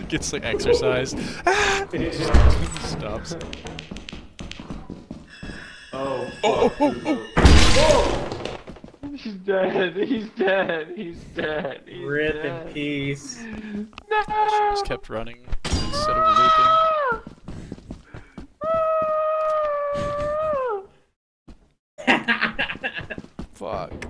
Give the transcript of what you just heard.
Gets like exercised. He just stops. Oh, Oh, fuck. oh, oh, He's dead. He's dead. He's dead. He's Rip dead. in peace. No! She just kept running instead of looping. Fuck.